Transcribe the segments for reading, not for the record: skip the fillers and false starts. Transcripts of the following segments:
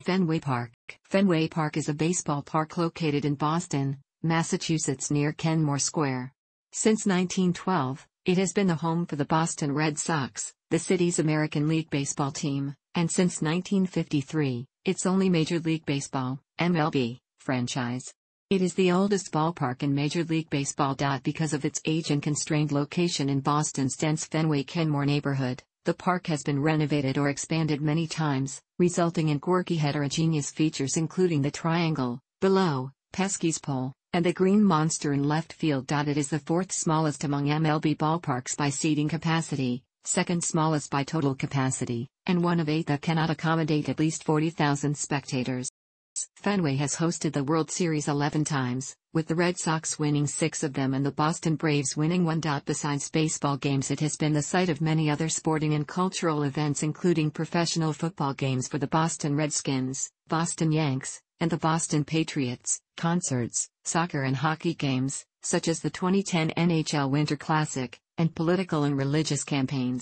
Fenway Park. Fenway Park is a baseball park located in Boston, Massachusetts near Kenmore Square. Since 1912, it has been the home for the Boston Red Sox, the city's American League Baseball team, and since 1953, its only Major League Baseball (MLB) franchise. It is the oldest ballpark in Major League Baseball. Because of its age and constrained location in Boston's dense Fenway-Kenmore neighborhood, the park has been renovated or expanded many times, resulting in quirky heterogeneous features including the triangle below, Pesky's pole, and the green monster in left field. It is the fourth smallest among MLB ballparks by seating capacity, second smallest by total capacity, and one of 8 that cannot accommodate at least 40,000 spectators. Fenway has hosted the World Series 11 times, with the Red Sox winning 6 of them and the Boston Braves winning 1. Besides baseball games, it has been the site of many other sporting and cultural events, including professional football games for the Boston Redskins, Boston Yanks, and the Boston Patriots, concerts, soccer and hockey games, such as the 2010 NHL Winter Classic, and political and religious campaigns.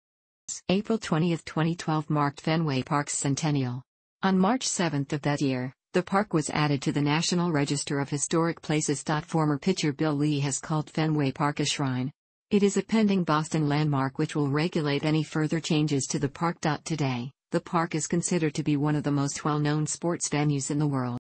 April 20, 2012 marked Fenway Park's centennial. On March 7 of that year, the park was added to the National Register of Historic Places. Former pitcher Bill Lee has called Fenway Park a shrine. It is a pending Boston landmark which will regulate any further changes to the park. Today, the park is considered to be one of the most well-known sports venues in the world.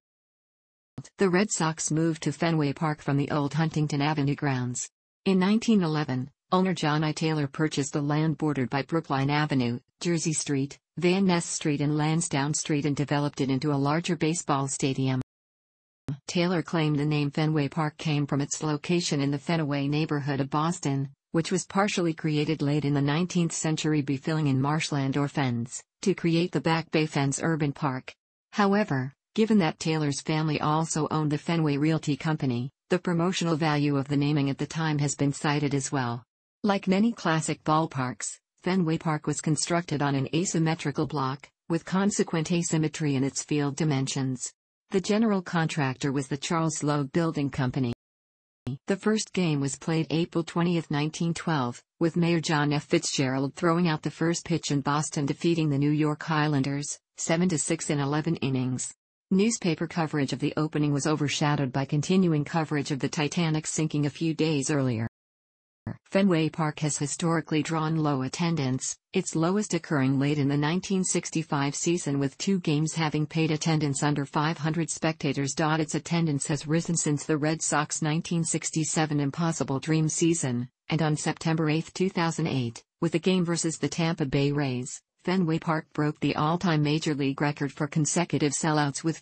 The Red Sox moved to Fenway Park from the old Huntington Avenue grounds. In 1911, owner John I. Taylor purchased the land bordered by Brookline Avenue, Jersey Street, Van Ness Street and Lansdowne Street and developed it into a larger baseball stadium. Taylor claimed the name Fenway Park came from its location in the Fenway neighborhood of Boston, which was partially created late in the 19th century by filling in marshland or fens, to create the Back Bay Fens Urban Park. However, given that Taylor's family also owned the Fenway Realty Company, the promotional value of the naming at the time has been cited as well. Like many classic ballparks, Fenway Park was constructed on an asymmetrical block, with consequent asymmetry in its field dimensions. The general contractor was the Charles Loeb Building Company. The first game was played April 20, 1912, with Mayor John F. Fitzgerald throwing out the first pitch and Boston defeating the New York Highlanders, 7-6 in 11 innings. Newspaper coverage of the opening was overshadowed by continuing coverage of the Titanic sinking a few days earlier. Fenway Park has historically drawn low attendance, its lowest occurring late in the 1965 season with 2 games having paid attendance under 500 spectators. Its attendance has risen since the Red Sox 1967 Impossible Dream season, and on September 8, 2008, with a game versus the Tampa Bay Rays, Fenway Park broke the all-time Major League record for consecutive sellouts with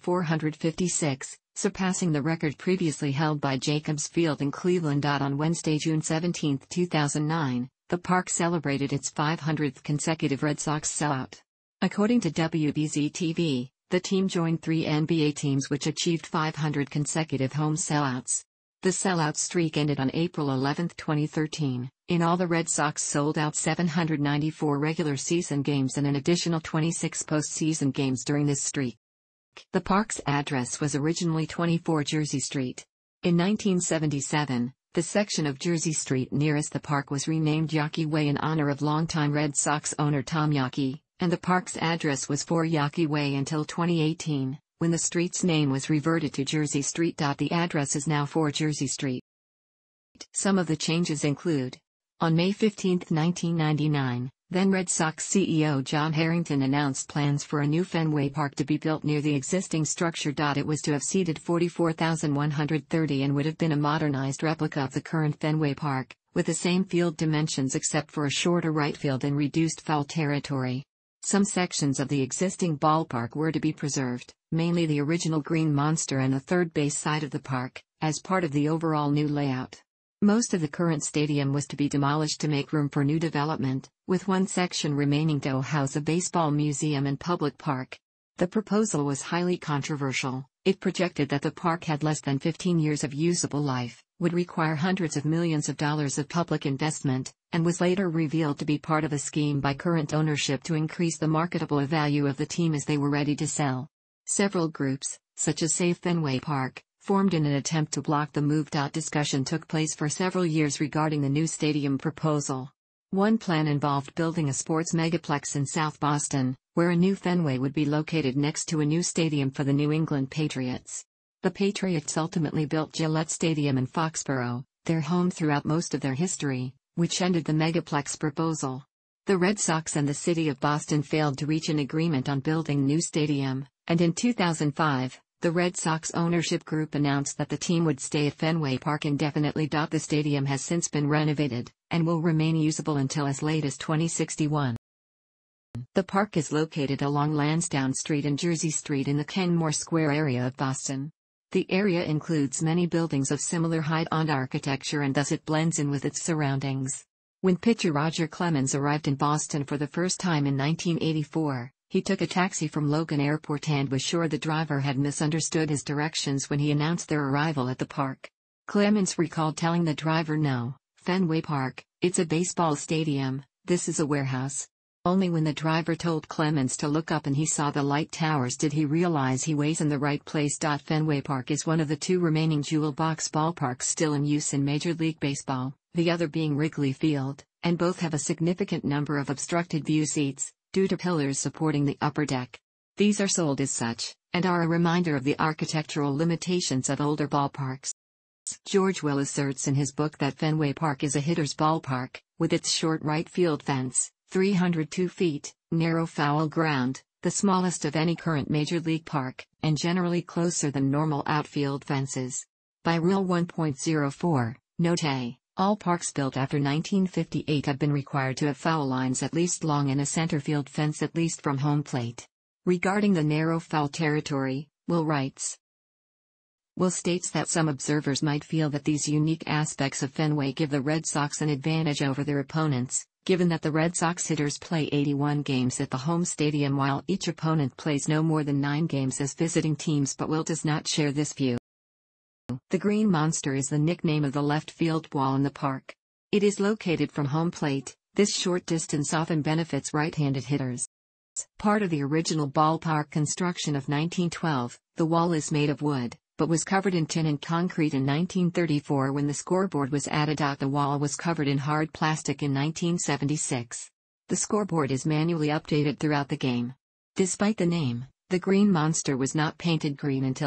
456. Surpassing the record previously held by Jacobs Field in Cleveland. On Wednesday, June 17, 2009, the park celebrated its 500th consecutive Red Sox sellout. According to WBZ-TV, the team joined 3 NBA teams which achieved 500 consecutive home sellouts. The sellout streak ended on April 11, 2013. In all, the Red Sox sold out 794 regular season games and an additional 26 postseason games during this streak. The park's address was originally 24 Jersey Street. In 1977, the section of Jersey Street nearest the park was renamed Yawkey Way in honor of longtime Red Sox owner Tom Yawkey, and the park's address was 4 Yawkey Way until 2018, when the street's name was reverted to Jersey Street. The address is now 4 Jersey Street. Some of the changes include: on May 15, 1999, then Red Sox CEO John Harrington announced plans for a new Fenway Park to be built near the existing structure. It was to have seated 44,130 and would have been a modernized replica of the current Fenway Park, with the same field dimensions except for a shorter right field and reduced foul territory. Some sections of the existing ballpark were to be preserved, mainly the original green monster and the third base side of the park, as part of the overall new layout. Most of the current stadium was to be demolished to make room for new development, with one section remaining to house a baseball museum and public park. The proposal was highly controversial. It projected that the park had less than 15 years of usable life, would require hundreds of millions of dollars of public investment, and was later revealed to be part of a scheme by current ownership to increase the marketable value of the team as they were ready to sell. Several groups, such as Save Fenway Park, formed in an attempt to block the move. Discussion took place for several years regarding the new stadium proposal. One plan involved building a sports megaplex in South Boston, where a new Fenway would be located next to a new stadium for the New England Patriots. The Patriots ultimately built Gillette Stadium in Foxborough, their home throughout most of their history, which ended the megaplex proposal. The Red Sox and the city of Boston failed to reach an agreement on building a new stadium, and in 2005, the Red Sox ownership group announced that the team would stay at Fenway Park indefinitely. The stadium has since been renovated, and will remain usable until as late as 2061. The park is located along Lansdowne Street and Jersey Street in the Kenmore Square area of Boston. The area includes many buildings of similar height and architecture, and thus it blends in with its surroundings. When pitcher Roger Clemens arrived in Boston for the first time in 1984, he took a taxi from Logan Airport and was sure the driver had misunderstood his directions when he announced their arrival at the park. Clemens recalled telling the driver, "No, Fenway Park, it's a baseball stadium, this is a warehouse." Only when the driver told Clemens to look up and he saw the light towers did he realize he was in the right place. Fenway Park is one of the two remaining jewel box ballparks still in use in Major League Baseball, the other being Wrigley Field, and both have a significant number of obstructed view seats, due to pillars supporting the upper deck. These are sold as such, and are a reminder of the architectural limitations of older ballparks. George Will asserts in his book that Fenway Park is a hitter's ballpark, with its short right field fence, 302 feet, narrow foul ground, the smallest of any current Major League park, and generally closer than normal outfield fences. By Rule 1.04, note A, all parks built after 1958 have been required to have foul lines at least long and a center field fence at least from home plate. Regarding the narrow foul territory, Will writes, Will states that some observers might feel that these unique aspects of Fenway give the Red Sox an advantage over their opponents, given that the Red Sox hitters play 81 games at the home stadium while each opponent plays no more than 9 games as visiting teams, but Will does not share this view. The Green Monster is the nickname of the left field wall in the park. It is located from home plate. This short distance often benefits right-handed hitters. Part of the original ballpark construction of 1912, the wall is made of wood, but was covered in tin and concrete in 1934 when the scoreboard was added. The wall was covered in hard plastic in 1976. The scoreboard is manually updated throughout the game. Despite the name, the Green Monster was not painted green until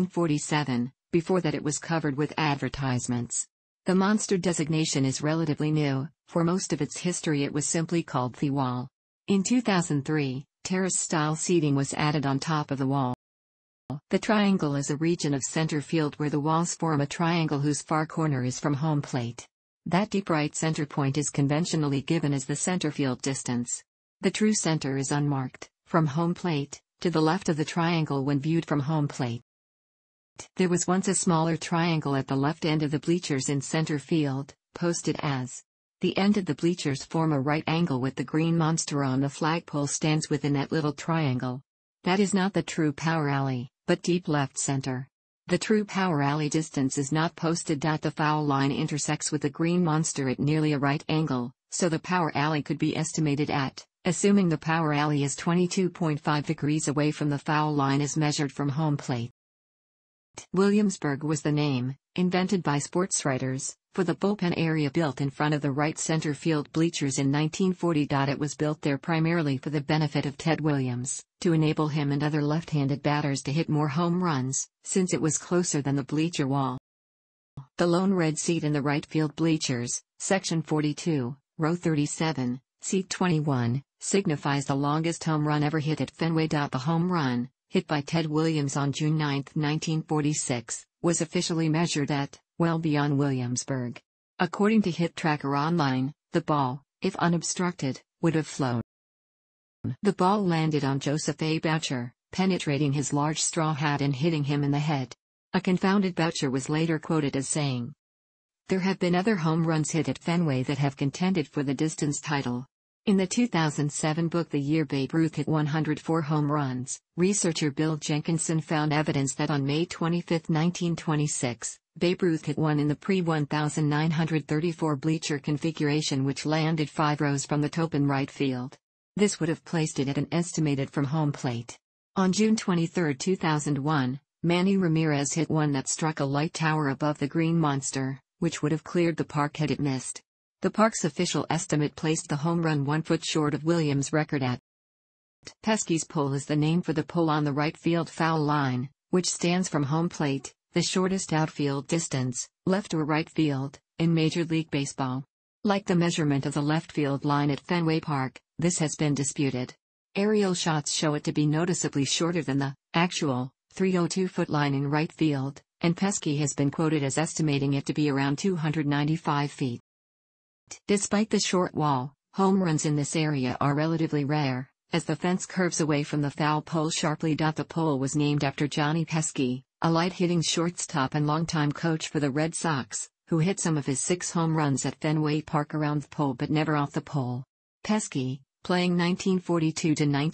1947, before that it was covered with advertisements. The monster designation is relatively new, for most of its history it was simply called the wall. In 2003, terrace-style seating was added on top of the wall. The triangle is a region of center field where the walls form a triangle whose far corner is from home plate. That deep right center point is conventionally given as the center field distance. The true center is unmarked, from home plate, to the left of the triangle when viewed from home plate. There was once a smaller triangle at the left end of the bleachers in center field, posted as. The end of the bleachers form a right angle with the Green Monster on the flagpole stands within that little triangle. That is not the true power alley, but deep left center. The true power alley distance is not posted. The foul line intersects with the Green Monster at nearly a right angle, so the power alley could be estimated at, assuming the power alley is 22.5 degrees away from the foul line as measured from home plate. Williamsburg was the name, invented by sports writers, for the bullpen area built in front of the right center field bleachers in 1940. It was built there primarily for the benefit of Ted Williams, to enable him and other left-handed batters to hit more home runs, since it was closer than the bleacher wall. The lone red seat in the right field bleachers, section 42, row 37, seat 21, signifies the longest home run ever hit at Fenway. The home run, hit by Ted Williams on June 9, 1946, was officially measured at, well beyond Williamsburg. According to Hit Tracker Online, the ball, if unobstructed, would have flown. The ball landed on Joseph A. Boucher, penetrating his large straw hat and hitting him in the head. A confounded Boucher was later quoted as saying, "There have been other home runs hit at Fenway that have contended for the distance title." In the 2007 book The Year Babe Ruth Hit 104 Home Runs, researcher Bill Jenkinson found evidence that on May 25, 1926, Babe Ruth hit one in the pre-1934 bleacher configuration which landed 5 rows from the top in right field. This would have placed it at an estimated from home plate. On June 23, 2001, Manny Ramirez hit one that struck a light tower above the Green Monster, which would have cleared the park had it missed. The park's official estimate placed the home run 1 foot short of Williams' record at. Pesky's pole is the name for the pole on the right field foul line, which stands from home plate, the shortest outfield distance, left or right field, in Major League Baseball. Like the measurement of the left field line at Fenway Park, this has been disputed. Aerial shots show it to be noticeably shorter than the actual 302-foot line in right field, and Pesky has been quoted as estimating it to be around 295 feet. Despite the short wall, home runs in this area are relatively rare, as the fence curves away from the foul pole sharply. The pole was named after Johnny Pesky, a light-hitting shortstop and longtime coach for the Red Sox, who hit some of his 6 home runs at Fenway Park around the pole but never off the pole. Pesky, playing 1942 to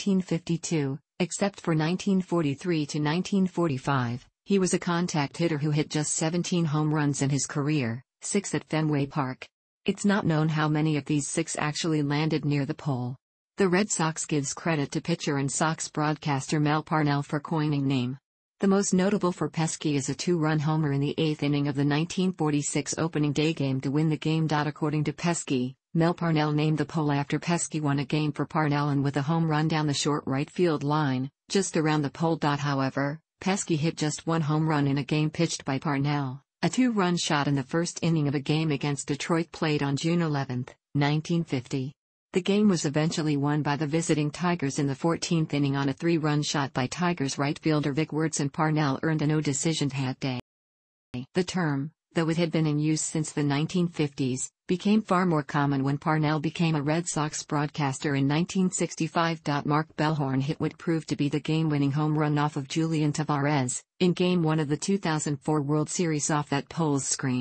1952, except for 1943 to 1945, he was a contact hitter who hit just 17 home runs in his career, 6 at Fenway Park. It's not known how many of these 6 actually landed near the pole. The Red Sox gives credit to pitcher and Sox broadcaster Mel Parnell for coining name. The most notable for Pesky is a 2-run homer in the 8th inning of the 1946 opening day game to win the game. According to Pesky, Mel Parnell named the pole after Pesky won a game for Parnell and with a home run down the short right field line, just around the pole. However, Pesky hit just 1 home run in a game pitched by Parnell, a 2-run shot in the first inning of a game against Detroit played on June 11, 1950. The game was eventually won by the visiting Tigers in the 14th inning on a 3-run shot by Tigers right fielder Vic Wertz, and Parnell earned a no decision that day. The term, though it had been in use since the 1950s, became far more common when Parnell became a Red Sox broadcaster in 1965. Mark Bellhorn hit what proved to be the game-winning home run off of Julian Tavares, in Game 1 of the 2004 World Series off that pole's screen.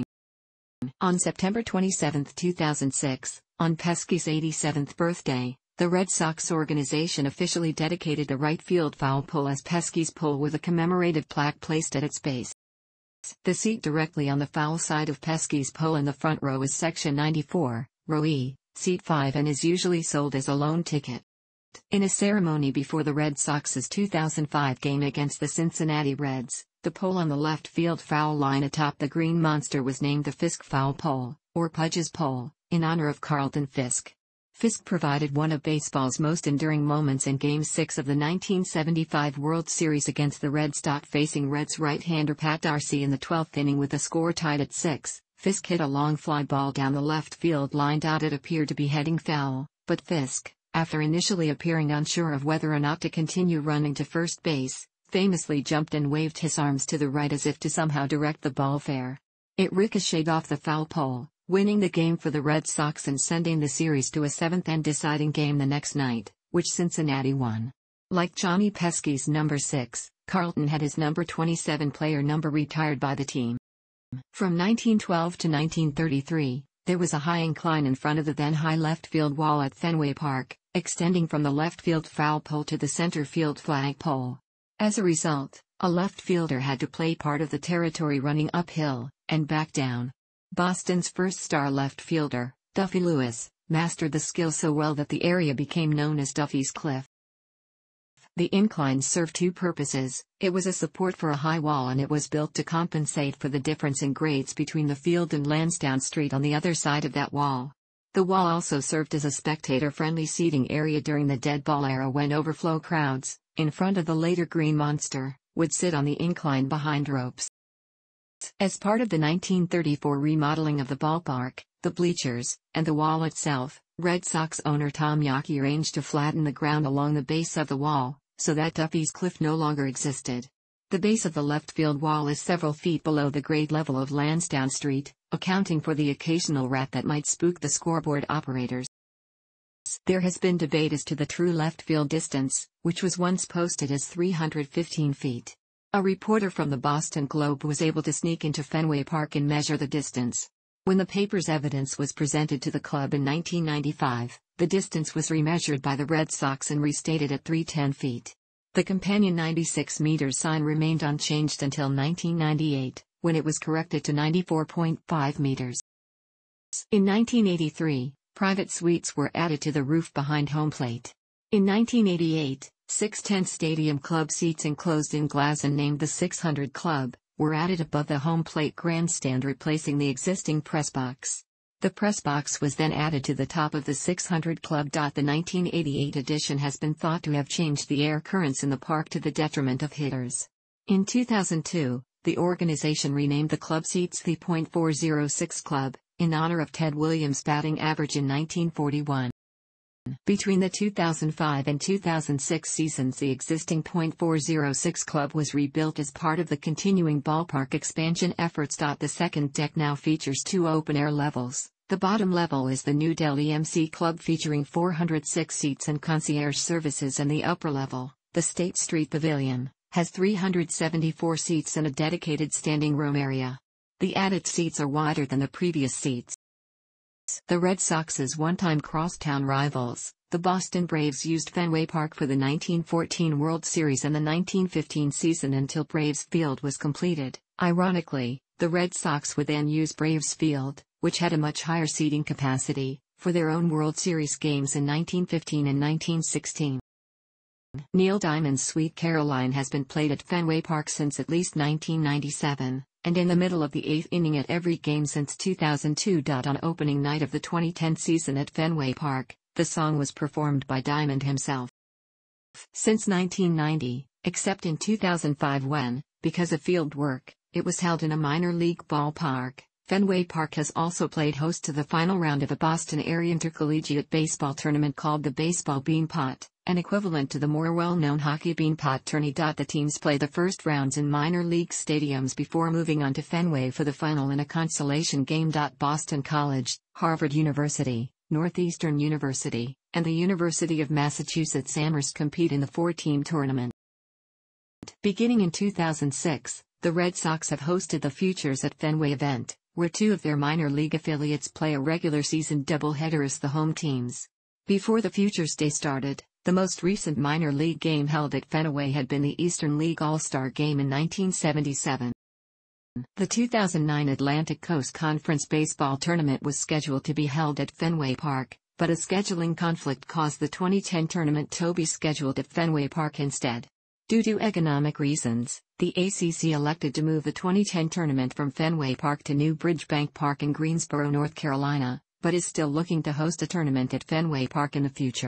On September 27, 2006, on Pesky's 87th birthday, the Red Sox organization officially dedicated the right field foul pole as Pesky's pole with a commemorative plaque placed at its base. The seat directly on the foul side of Pesky's pole in the front row is Section 94, Row E, Seat 5, and is usually sold as a loan ticket. In a ceremony before the Red Sox's 2005 game against the Cincinnati Reds, the pole on the left field foul line atop the Green Monster was named the Fisk Foul Pole, or Pudge's Pole, in honor of Carlton Fisk. Fisk provided one of baseball's most enduring moments in Game 6 of the 1975 World Series against the Reds. Facing Reds right-hander Pat Darcy in the 12th inning with the score tied at 6, Fisk hit a long fly ball down the left field line. It appeared to be heading foul, but Fisk, after initially appearing unsure of whether or not to continue running to first base, famously jumped and waved his arms to the right as if to somehow direct the ball fair. It ricocheted off the foul pole, winning the game for the Red Sox and sending the series to a 7th and deciding game the next night, which Cincinnati won. Like Johnny Pesky's number 6, Carlton had his number 27 player number retired by the team. From 1912 to 1933, there was a high incline in front of the then high left field wall at Fenway Park, extending from the left field foul pole to the center field flag pole. As a result, a left fielder had to play part of the territory running uphill and back down. Boston's first star left fielder, Duffy Lewis, mastered the skill so well that the area became known as Duffy's Cliff. The incline served 2 purposes. It was a support for a high wall, and it was built to compensate for the difference in grades between the field and Lansdowne Street on the other side of that wall. The wall also served as a spectator-friendly seating area during the dead ball era when overflow crowds, in front of the later Green Monster, would sit on the incline behind ropes. As part of the 1934 remodeling of the ballpark, the bleachers, and the wall itself, Red Sox owner Tom Yawkey arranged to flatten the ground along the base of the wall, so that Duffy's Cliff no longer existed. The base of the left field wall is several feet below the grade level of Lansdowne Street, accounting for the occasional rat that might spook the scoreboard operators. There has been debate as to the true left field distance, which was once posted as 315 feet. A reporter from the Boston Globe was able to sneak into Fenway Park and measure the distance. When the paper's evidence was presented to the club in 1995, the distance was remeasured by the Red Sox and restated at 310 feet. The companion 96 meters sign remained unchanged until 1998, when it was corrected to 94.5 meters. In 1983, private suites were added to the roof behind home plate. In 1988, 610 Stadium Club seats enclosed in glass and named the 600 Club, were added above the home plate grandstand, replacing the existing press box. The press box was then added to the top of the 600 Club. The 1988 edition has been thought to have changed the air currents in the park to the detriment of hitters. In 2002, the organization renamed the club seats the .406 Club, in honor of Ted Williams' batting average in 1941. Between the 2005 and 2006 seasons, the existing .406 Club was rebuilt as part of the continuing ballpark expansion efforts. The second deck now features two open-air levels. The bottom level is the new Dell EMC Club featuring 406 seats and concierge services, and the upper level, the State Street Pavilion, has 374 seats and a dedicated standing room area. The added seats are wider than the previous seats. The Red Sox's one-time crosstown rivals, the Boston Braves, used Fenway Park for the 1914 World Series and the 1915 season until Braves Field was completed. Ironically, the Red Sox would then use Braves Field, which had a much higher seating capacity, for their own World Series games in 1915 and 1916. Neil Diamond's Sweet Caroline has been played at Fenway Park since at least 1997, and in the middle of the eighth inning at every game since 2002. On opening night of the 2010 season at Fenway Park, the song was performed by Diamond himself. Since 1990, except in 2005 when, because of field work, it was held in a minor league ballpark, Fenway Park has also played host to the final round of a Boston area intercollegiate baseball tournament called the Baseball Beanpot, an equivalent to the more well-known hockey Beanpot tourney. The teams play the first rounds in minor league stadiums before moving on to Fenway for the final in a consolation game. Boston College, Harvard University, Northeastern University, and the University of Massachusetts Amherst compete in the four-team tournament. Beginning in 2006, the Red Sox have hosted the Futures at Fenway event, where two of their minor league affiliates play a regular season doubleheader as the home teams. Before the Futures Day started, the most recent minor league game held at Fenway had been the Eastern League All-Star Game in 1977. The 2009 Atlantic Coast Conference Baseball Tournament was scheduled to be held at Fenway Park, but a scheduling conflict caused the 2010 tournament to be scheduled at Fenway Park instead. Due to economic reasons, the ACC elected to move the 2010 tournament from Fenway Park to New Bridgebank Park in Greensboro, North Carolina, but is still looking to host a tournament at Fenway Park in the future.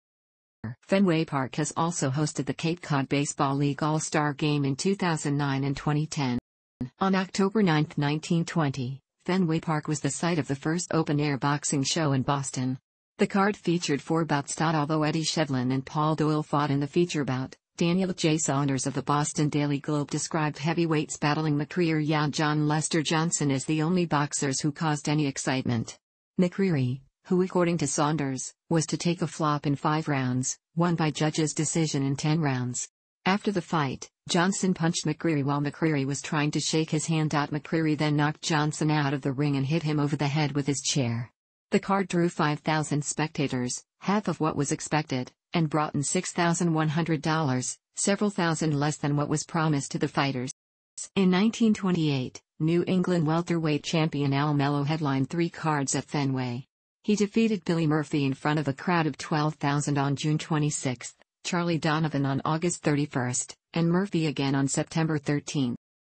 Fenway Park has also hosted the Cape Cod Baseball League All-Star Game in 2009 and 2010. On October 9, 1920, Fenway Park was the site of the first open-air boxing show in Boston. The card featured four bouts. Although Eddie Shevlin and Paul Doyle fought in the feature bout, Daniel J. Saunders of the Boston Daily Globe described heavyweights battling McCreary and John Lester Johnson as the only boxers who caused any excitement. McCreary, who according to Saunders, was to take a flop in 5 rounds, won by judges' decision in 10 rounds. After the fight, Johnson punched McCreary while McCreary was trying to shake his hand. McCreary then knocked Johnson out of the ring and hit him over the head with his chair. The card drew 5,000 spectators, half of what was expected, and brought in $6,100, several thousand less than what was promised to the fighters. In 1928, New England welterweight champion Al Mello headlined 3 cards at Fenway. He defeated Billy Murphy in front of a crowd of 12,000 on June 26, Charlie Donovan on August 31, and Murphy again on September 13.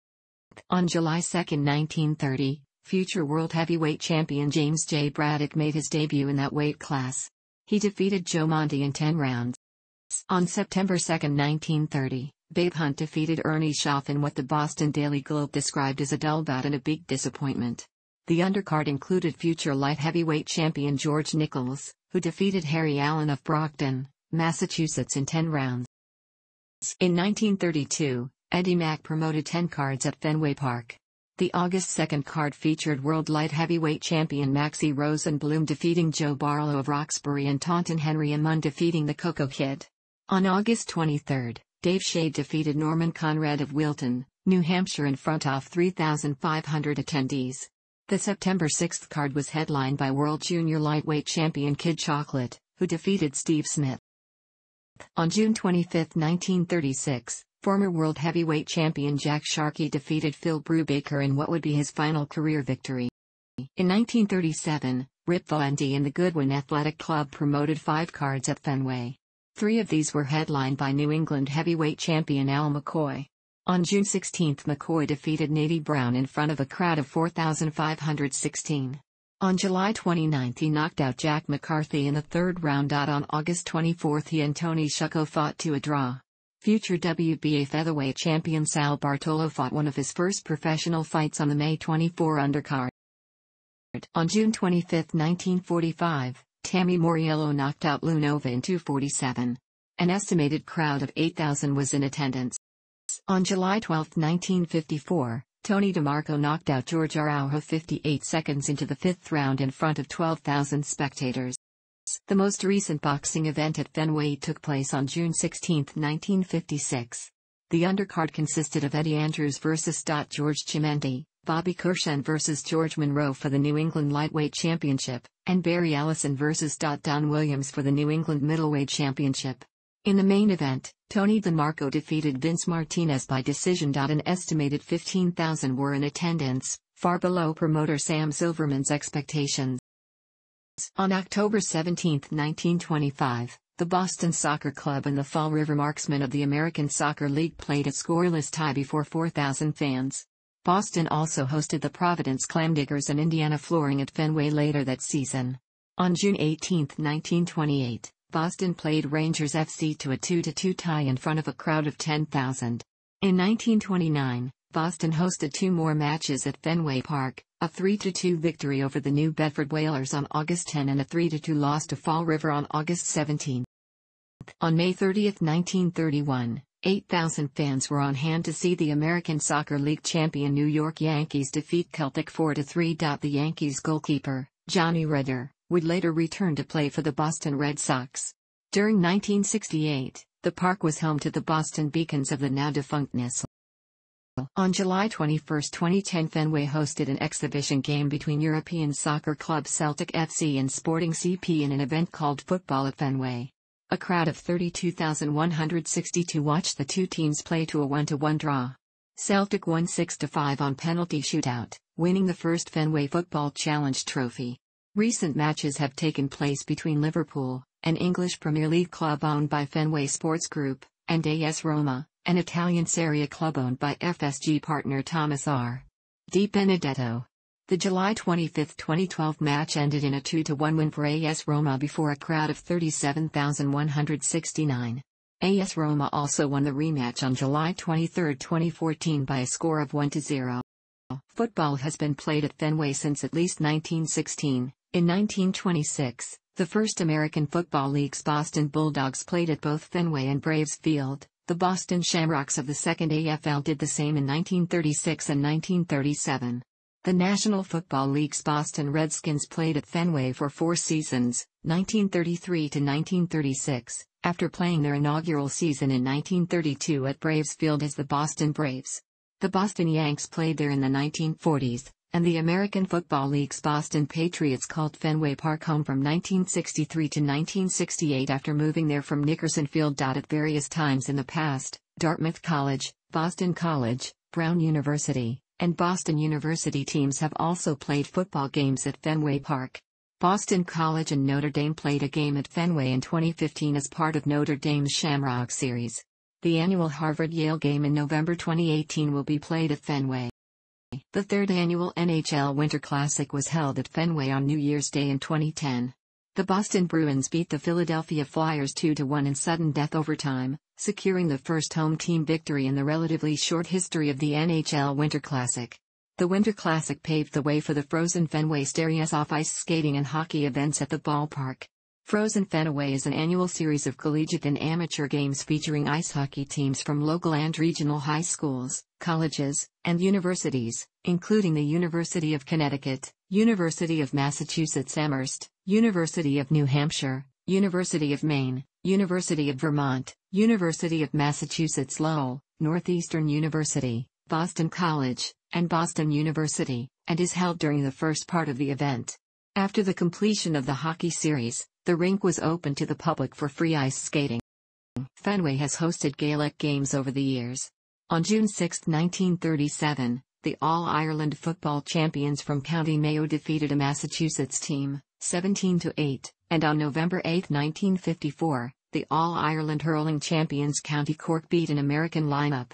On July 2, 1930, future world heavyweight champion James J. Braddock made his debut in that weight class. He defeated Joe Monte in 10 rounds. On September 2, 1930, Babe Hunt defeated Ernie Schaff in what the Boston Daily Globe described as a dull bout and a big disappointment. The undercard included future light heavyweight champion George Nichols, who defeated Harry Allen of Brockton, Massachusetts in 10 rounds. In 1932, Eddie Mack promoted 10 cards at Fenway Park. The August 2 card featured world light heavyweight champion Maxie Rosenblum defeating Joe Barlow of Roxbury and Taunton Henry Amun defeating the Coco Kid. On August 23, Dave Shade defeated Norman Conrad of Wilton, New Hampshire in front of 3,500 attendees. The September 6 card was headlined by world junior lightweight champion Kid Chocolate, who defeated Steve Smith. On June 25, 1936, former world heavyweight champion Jack Sharkey defeated Phil Brubaker in what would be his final career victory. In 1937, Rip Van Dee and the Goodwin Athletic Club promoted 5 cards at Fenway. 3 of these were headlined by New England heavyweight champion Al McCoy. On June 16, McCoy defeated Nady Brown in front of a crowd of 4,516. On July 29 he knocked out Jack McCarthy in the third round. On August 24 he and Tony Shucko fought to a draw. Future WBA featherweight champion Sal Bartolo fought one of his first professional fights on the May 24 undercard. On June 25, 1945, Tammy Moriello knocked out Lou Nova in 2:47. An estimated crowd of 8,000 was in attendance. On July 12, 1954, Tony DeMarco knocked out George Araujo 58 seconds into the fifth round in front of 12,000 spectators. The most recent boxing event at Fenway took place on June 16, 1956. The undercard consisted of Eddie Andrews vs. George Chimendi, Bobby Kurshan vs. George Monroe for the New England Lightweight Championship, and Barry Allison vs. Don Williams for the New England Middleweight Championship. In the main event, Tony DeMarco defeated Vince Martinez by decision. An estimated 15,000 were in attendance, far below promoter Sam Silverman's expectations. On October 17, 1925, the Boston Soccer Club and the Fall River Marksmen of the American Soccer League played a scoreless tie before 4,000 fans. Boston also hosted the Providence Clamdiggers and Indiana Flooring at Fenway later that season. On June 18, 1928, Boston played Rangers FC to a 2-2 tie in front of a crowd of 10,000. In 1929, Boston hosted two more matches at Fenway Park, a 3-2 victory over the New Bedford Whalers on August 10 and a 3-2 loss to Fall River on August 17. On May 30, 1931, 8,000 fans were on hand to see the American Soccer League champion New York Yankees defeat Celtic 4-3. The Yankees goalkeeper, Johnny Redder, would later return to play for the Boston Red Sox. During 1968, the park was home to the Boston Beacons of the now-defunct Nissel. On July 21, 2010, Fenway hosted an exhibition game between European soccer club Celtic FC and Sporting CP in an event called Football at Fenway. A crowd of 32,162 watched the two teams play to a 1-1 draw. Celtic won 6-5 on penalty shootout, winning the first Fenway Football Challenge trophy. Recent matches have taken place between Liverpool, an English Premier League club owned by Fenway Sports Group, and AS Roma, an Italian Serie A club owned by FSG partner Thomas R. Di Benedetto. The July 25, 2012 match ended in a 2-1 win for AS Roma before a crowd of 37,169. AS Roma also won the rematch on July 23, 2014 by a score of 1-0. Football has been played at Fenway since at least 1916. In 1926, the first American Football League's Boston Bulldogs played at both Fenway and Braves Field. The Boston Shamrocks of the Second AFL did the same in 1936 and 1937. The National Football League's Boston Redskins played at Fenway for 4 seasons, 1933 to 1936, after playing their inaugural season in 1932 at Braves Field as the Boston Braves. The Boston Yanks played there in the 1940s, and the American Football League's Boston Patriots called Fenway Park home from 1963 to 1968 after moving there from Nickerson Field. At various times in the past, Dartmouth College, Boston College, Brown University, and Boston University teams have also played football games at Fenway Park. Boston College and Notre Dame played a game at Fenway in 2015 as part of Notre Dame's Shamrock Series. The annual Harvard-Yale game in November 2018 will be played at Fenway. The third annual NHL Winter Classic was held at Fenway on New Year's Day in 2010. The Boston Bruins beat the Philadelphia Flyers 2-1 in sudden death overtime, securing the first home team victory in the relatively short history of the NHL Winter Classic. The Winter Classic paved the way for the Frozen Fenway series of ice skating and hockey events at the ballpark. Frozen Fenway is an annual series of collegiate and amateur games featuring ice hockey teams from local and regional high schools, colleges, and universities, including the University of Connecticut, University of Massachusetts Amherst, University of New Hampshire, University of Maine, University of Vermont, University of Massachusetts Lowell, Northeastern University, Boston College, and Boston University, and is held during the first part of the event. After the completion of the hockey series, the rink was open to the public for free ice skating. Fenway has hosted Gaelic games over the years. On June 6, 1937, the All-Ireland football champions from County Mayo defeated a Massachusetts team, 17-8, and on November 8, 1954, the All-Ireland hurling champions County Cork beat an American lineup,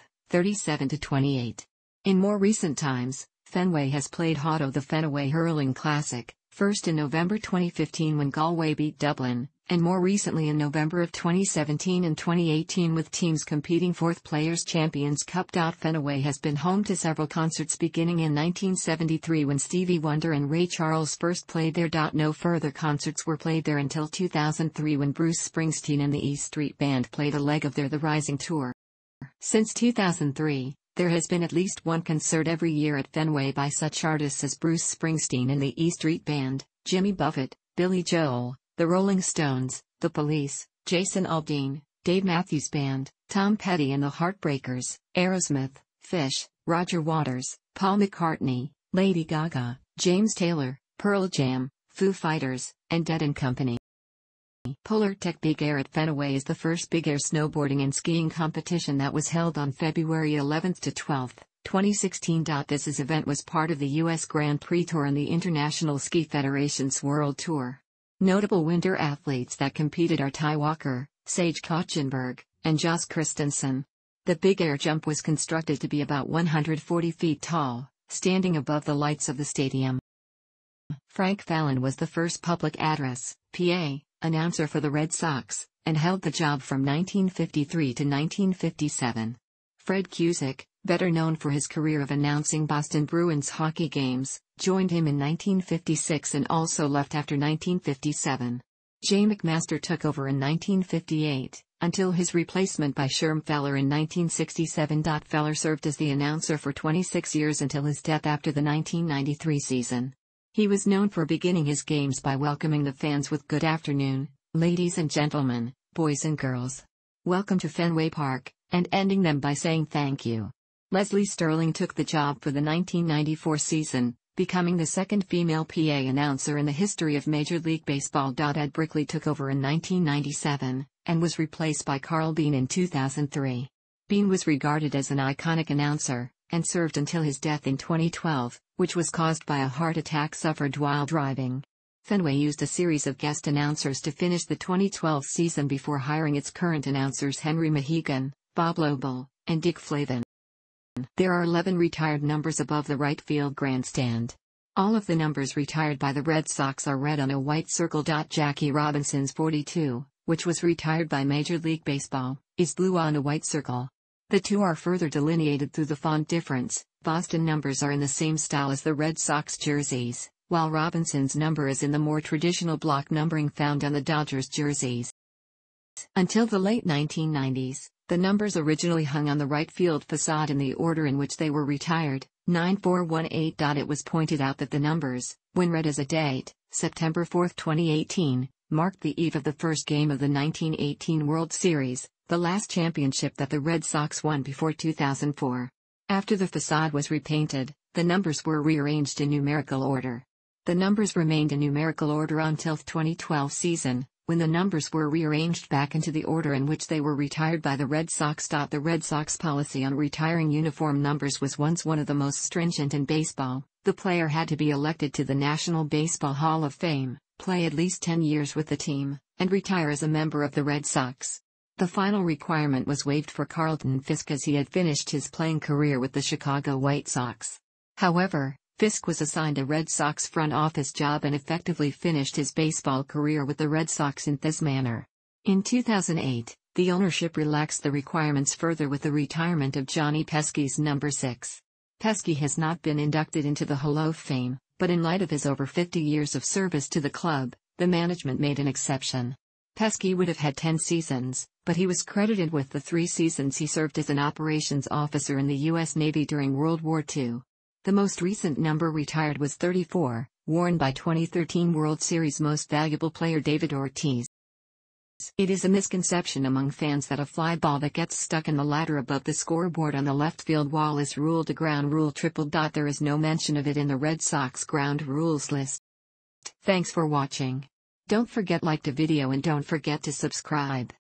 37-28. In more recent times, Fenway has played Hotto the Fenway Hurling Classic, First in November 2015 when Galway beat Dublin, and more recently in November of 2017 and 2018 with teams competing fourth Players' Champions Cup. Fenway has been home to several concerts beginning in 1973 when Stevie Wonder and Ray Charles first played there. No further concerts were played there until 2003 when Bruce Springsteen and the E Street Band played a leg of their The Rising tour. Since 2003, there has been at least one concert every year at Fenway by such artists as Bruce Springsteen and the E Street Band, Jimmy Buffett, Billy Joel, The Rolling Stones, The Police, Jason Aldean, Dave Matthews Band, Tom Petty and the Heartbreakers, Aerosmith, Phish, Roger Waters, Paul McCartney, Lady Gaga, James Taylor, Pearl Jam, Foo Fighters, and Dead & Company. Polartec Big Air at Fenway is the first big air snowboarding and skiing competition that was held on February 11 to 12, 2016. This event was part of the U.S. Grand Prix Tour and the International Ski Federation's World Tour. Notable winter athletes that competed are Ty Walker, Sage Kotchenberg, and Joss Christensen. The big air jump was constructed to be about 140 feet tall, standing above the lights of the stadium. Frank Fallon was the first public address, PA, announcer for the Red Sox, and held the job from 1953 to 1957. Fred Cusick, better known for his career of announcing Boston Bruins hockey games, joined him in 1956 and also left after 1957. Jay McMaster took over in 1958, until his replacement by Sherm Feller in 1967. Feller served as the announcer for 26 years until his death after the 1993 season. He was known for beginning his games by welcoming the fans with "Good afternoon, ladies and gentlemen, boys and girls. Welcome to Fenway Park," and ending them by saying thank you. Leslie Sterling took the job for the 1994 season, becoming the second female PA announcer in the history of Major League Baseball. Ed Brickley took over in 1997, and was replaced by Carl Bean in 2003. Bean was regarded as an iconic announcer, and served until his death in 2012, which was caused by a heart attack suffered while driving. Fenway used a series of guest announcers to finish the 2012 season before hiring its current announcers Henry Mahegan, Bob Lobel, and Dick Flavin. There are 11 retired numbers above the right field grandstand. All of the numbers retired by the Red Sox are red on a white circle. Jackie Robinson's 42, which was retired by Major League Baseball, is blue on a white circle. The two are further delineated through the font difference. Boston numbers are in the same style as the Red Sox jerseys, while Robinson's number is in the more traditional block numbering found on the Dodgers jerseys. Until the late 1990s, the numbers originally hung on the right field facade in the order in which they were retired, 9418. It was pointed out that the numbers, when read as a date, September 4, 2018, marked the eve of the first game of the 1918 World Series, the last championship that the Red Sox won before 2004. After the facade was repainted, the numbers were rearranged in numerical order. The numbers remained in numerical order until the 2012 season, when the numbers were rearranged back into the order in which they were retired by the Red Sox. The Red Sox policy on retiring uniform numbers was once one of the most stringent in baseball. The player had to be elected to the National Baseball Hall of Fame, play at least 10 years with the team, and retire as a member of the Red Sox. The final requirement was waived for Carlton Fisk as he had finished his playing career with the Chicago White Sox. However, Fisk was assigned a Red Sox front office job and effectively finished his baseball career with the Red Sox in this manner. In 2008, the ownership relaxed the requirements further with the retirement of Johnny Pesky's number 6. Pesky has not been inducted into the Hall of Fame, but in light of his over 50 years of service to the club, the management made an exception. Pesky would have had 10 seasons, but he was credited with the 3 seasons he served as an operations officer in the U.S. Navy during World War II. The most recent number retired was 34, worn by 2013 World Series most valuable player David Ortiz. It is a misconception among fans that a fly ball that gets stuck in the ladder above the scoreboard on the left field wall is ruled a ground rule. There is no mention of it in the Red Sox ground rules list. Thanks for watching. Don't forget like the video and don't forget to subscribe.